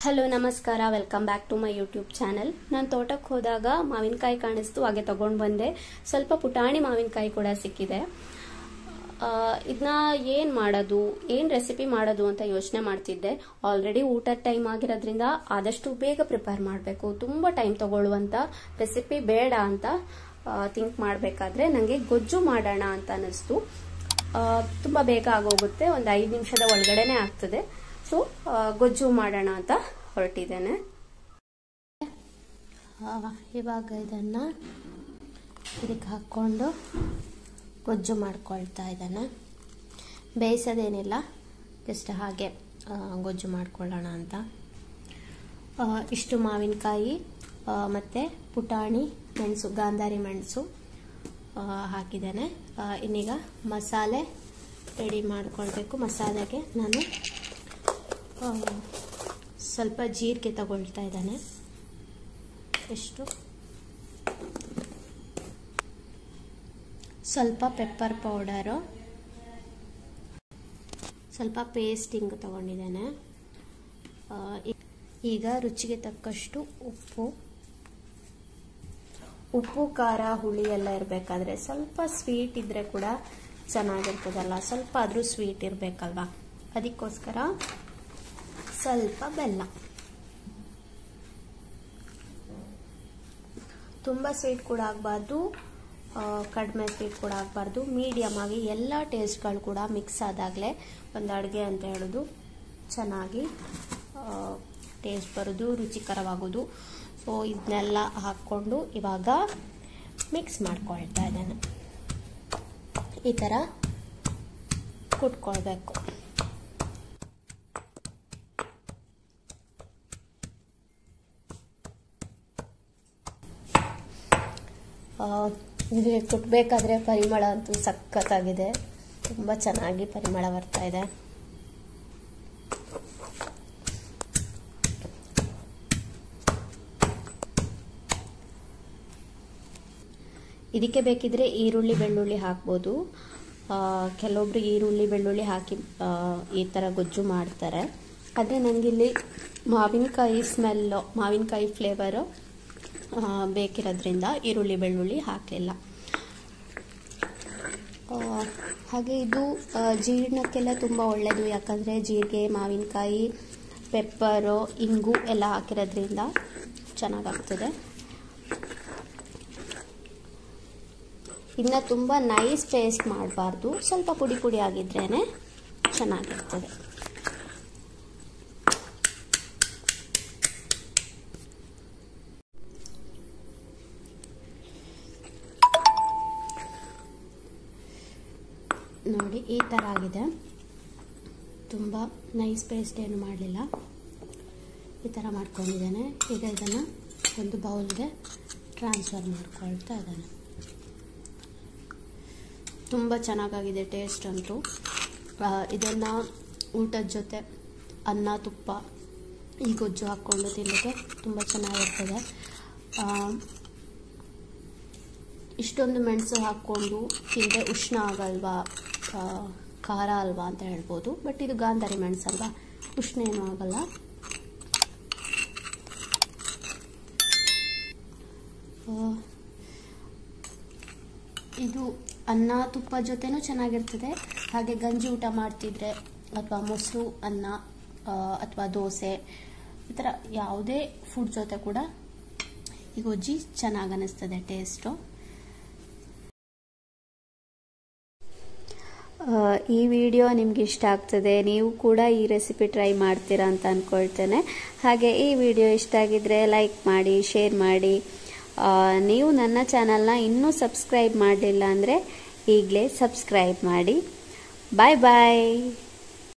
Hello ನಮಸ್ಕಾರ, welcome back to my YouTube channel. ನಾನು ತೋಟಕ್ಕೆ ಹೋದಾಗ ಮಾವಿನಕಾಯಿ ಕಾಣಿಸ್ತು, ಹಾಗೆ ತಗೊಂಡು ಬಂದೆ. ಸ್ವಲ್ಪ ಪುಟಾಣಿ ಮಾವಿನಕಾಯಿ ಕೂಡ ಸಿಕ್ಕಿದೆ. ಇದನ್ನ ಏನು ಮಾಡೋದು, ಏನು ರೆಸಿಪಿ ಮಾಡೋದು ಅಂತ ಯೋಚನೆ ಮಾಡ್ತಿದ್ದೆ. ಆಲ್ರೆಡಿ ಊಟದ ಟೈಮ್ ಆಗಿರೋದ್ರಿಂದ ಆದಷ್ಟು ಬೇಗ ಪ್ರಿಪೇರ್ ಮಾಡಬೇಕು, ತುಂಬ ಟೈಮ್ ತಗೊಳ್ಳುವಂಥ ರೆಸಿಪಿ ಬೇಡ ಅಂತ ಥಿಂಕ್ ಮಾಡಬೇಕಾದ್ರೆ ನನಗೆ ಗೊಜ್ಜು ಮಾಡೋಣ ಅಂತ ಅನ್ನಿಸ್ತು. ತುಂಬ ಬೇಗ ಆಗೋಗುತ್ತೆ, ಒಂದು 5 ನಿಮಿಷದ ಒಳಗಡೆನೆ ಆಗ್ತದೆ. ಸೊ ಗೊಜ್ಜು ಮಾಡೋಣ ಅಂತ ಹೊರಟಿದ್ದೇನೆ. ಇವಾಗ ಇದನ್ನು ಇದಕ್ಕೆ ಹಾಕ್ಕೊಂಡು ಗೊಜ್ಜು ಮಾಡ್ಕೊಳ್ತಾ ಇದ್ದಾನೆ. ಬೇಯಿಸೋದೇನಿಲ್ಲ, ಜಸ್ಟ್ ಹಾಗೆ ಗೊಜ್ಜು ಮಾಡ್ಕೊಳ್ಳೋಣ ಅಂತ. ಇಷ್ಟು ಮಾವಿನಕಾಯಿ ಮತ್ತು ಪುಟಾಣಿ ಮೆಣಸು, ಗಾಂಧಾರಿ ಮೆಣಸು ಹಾಕಿದ್ದೇನೆ. ಇನ್ನೀಗ ಮಸಾಲೆ ರೆಡಿ ಮಾಡ್ಕೊಳ್ಬೇಕು. ಮಸಾಲೆಗೆ ನಾನು ಸ್ವಲ್ಪ ಜೀರಿಗೆ ತಗೊಳ್ತಾ ಇದ್ದಾನೆ. ಎಷ್ಟು ಸ್ವಲ್ಪ ಪೆಪ್ಪರ್ ಪೌಡರು, ಸ್ವಲ್ಪ ಪೇಸ್ಟಿಂಗ್ ತಗೊಂಡಿದ್ದೇನೆ. ಈಗ ರುಚಿಗೆ ತಕ್ಕಷ್ಟು ಉಪ್ಪು ಖಾರ ಹುಳಿ ಎಲ್ಲ ಇರಬೇಕಾದ್ರೆ ಸ್ವಲ್ಪ ಸ್ವೀಟ್ ಇದ್ರೆ ಕೂಡ ಚೆನ್ನಾಗಿರ್ತದಲ್ಲ, ಸ್ವಲ್ಪ ಆದರೂ ಸ್ವೀಟ್ ಇರಬೇಕಲ್ವಾ, ಅದಕ್ಕೋಸ್ಕರ ಸ್ವಲ್ಪ ಬೆಲ್ಲ. ತುಂಬ ಸ್ವೀಟ್ ಕೂಡ ಆಗಬಾರ್ದು, ಕಡಿಮೆ ಸ್ವೀಟ್ ಕೂಡ ಆಗಬಾರ್ದು, ಮೀಡಿಯಮ್ ಆಗಿ ಎಲ್ಲ ಟೇಸ್ಟ್ಗಳು ಕೂಡ ಮಿಕ್ಸ್ ಆದಾಗಲೇ ಒಂದು ಅಡುಗೆ ಅಂತ ಹೇಳೋದು ಚೆನ್ನಾಗಿ ಟೇಸ್ಟ್ ಬರೋದು, ರುಚಿಕರವಾಗೋದು. ಸೊ ಇದನ್ನೆಲ್ಲ ಹಾಕ್ಕೊಂಡು ಇವಾಗ ಮಿಕ್ಸ್ ಮಾಡ್ಕೊಳ್ತಾ ಇದ್ದೇನೆ. ಈ ಥರ ಕುಟ್ಕೊಳ್ಬೇಕು. ಇದಕ್ಕೆ ಕುಟ್ಬೇಕಾದ್ರೆ ಪರಿಮಳ ಅಂತೂ ಸಖತ್ತಾಗಿದೆ, ತುಂಬ ಚೆನ್ನಾಗಿ ಪರಿಮಳ ಬರ್ತಾ ಇದೆ. ಇದಕ್ಕೆ ಬೇಕಿದ್ರೆ ಈರುಳ್ಳಿ ಬೆಳ್ಳುಳ್ಳಿ ಹಾಕ್ಬೋದು. ಕೆಲವೊಬ್ರು ಈರುಳ್ಳಿ ಬೆಳ್ಳುಳ್ಳಿ ಹಾಕಿ ಈ ಥರ ಗೊಜ್ಜು ಮಾಡ್ತಾರೆ. ಆದರೆ ನನಗಿಲ್ಲಿ ಮಾವಿನಕಾಯಿ ಸ್ಮೆಲ್ಲು, ಮಾವಿನಕಾಯಿ ಫ್ಲೇವರು ಬೇಕಿರೋದ್ರಿಂದ ಈರುಳ್ಳಿ ಬೆಳ್ಳುಳ್ಳಿ ಹಾಕಲಿಲ್ಲ. ಹಾಗೆ ಇದು ಜೀರ್ಣಕ್ಕೆಲ್ಲ ತುಂಬ ಒಳ್ಳೆಯದು, ಯಾಕಂದರೆ ಜೀರಿಗೆ, ಮಾವಿನಕಾಯಿ, ಪೆಪ್ಪರು, ಇಂಗು ಎಲ್ಲ ಹಾಕಿರೋದ್ರಿಂದ ಚೆನ್ನಾಗಾಗ್ತದೆ. ಇನ್ನು ತುಂಬ ನೈಸ್ ಪೇಸ್ಟ್ ಮಾಡಬಾರ್ದು, ಸ್ವಲ್ಪ ಪುಡಿ ಪುಡಿ ಆಗಿದ್ರೇ ಚೆನ್ನಾಗಿರ್ತದೆ. ನೋಡಿ ಈ ಥರ ಆಗಿದೆ, ತುಂಬ ನೈಸ್ ಪೇಸ್ಟ್ ಏನು ಮಾಡಲಿಲ್ಲ, ಈ ಥರ ಮಾಡ್ಕೊಂಡಿದ್ದೇನೆ. ಈಗ ಇದನ್ನು ಒಂದು ಬೌಲ್ಗೆ ಟ್ರಾನ್ಸ್ಫರ್ ಮಾಡ್ಕೊಳ್ತಾ ಇದ್ದಾನೆ. ತುಂಬ ಚೆನ್ನಾಗಾಗಿದೆ ಟೇಸ್ಟ್ ಅಂತೂ. ಇದನ್ನು ಊಟದ ಜೊತೆ ಅನ್ನ, ತುಪ್ಪ, ಈ ಗೊಜ್ಜು ಹಾಕ್ಕೊಂಡು ತಿನ್ನೋಕ್ಕೆ ತುಂಬ ಚೆನ್ನಾಗಿರ್ತದೆ. ಇಷ್ಟೊಂದು ಮೆಣಸು ಹಾಕ್ಕೊಂಡು ತಿಂದರೆ ಉಷ್ಣ ಆಗಲ್ವಾ, ಖಾರ ಅಲ್ವಾ ಅಂತ ಹೇಳ್ಬೋದು. ಬಟ್ ಇದು ಗಾಂಧಾರಿ ಮೆಣಸಲ್ವಾ, ಉಷ್ಣ ಏನೂ ಆಗಲ್ಲ. ಇದು ಅನ್ನ ತುಪ್ಪ ಜೊತೆನೂ ಚೆನ್ನಾಗಿರ್ತದೆ. ಹಾಗೆ ಗಂಜಿ ಊಟ ಮಾಡ್ತಿದ್ರೆ ಅಥವಾ ಮೊಸರು ಅನ್ನ ಅಥವಾ ದೋಸೆ, ಈ ಥರ ಯಾವುದೇ ಫುಡ್ ಜೊತೆ ಕೂಡ ಈ ಗೊಜ್ಜಿ ಚೆನ್ನಾಗಿ ಅನ್ನಿಸ್ತದೆ ಟೇಸ್ಟು. ಈ ವಿಡಿಯೋ ನಿಮ್ಗೆ ಇಷ್ಟ ಆಗ್ತದೆ, ನೀವು ಕೂಡ ಈ ರೆಸಿಪಿ ಟ್ರೈ ಮಾಡ್ತೀರಾ ಅಂತ ಅಂದ್ಕೊಳ್ತೇನೆ. ಹಾಗೆ ಈ ವಿಡಿಯೋ ಇಷ್ಟ ಆಗಿದ್ರೆ ಲೈಕ್ ಮಾಡಿ, ಶೇರ್ ಮಾಡಿ. ನೀವು ನನ್ನ ಚಾನಲ್ನ ಇನ್ನೂ ಸಬ್ಸ್ಕ್ರೈಬ್ ಮಾಡಲಿಲ್ಲ ಅಂದರೆ ಈಗಲೇ ಸಬ್ಸ್ಕ್ರೈಬ್ ಮಾಡಿ. ಬಾಯ್ ಬಾಯ್.